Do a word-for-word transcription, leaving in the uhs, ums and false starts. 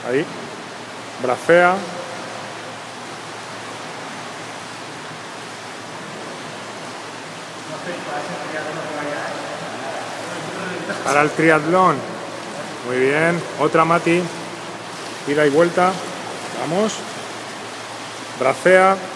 Ahí. Bracea. Para el triatlón. Muy bien. Otra, Mati. Ida y vuelta. Vamos. Bracea.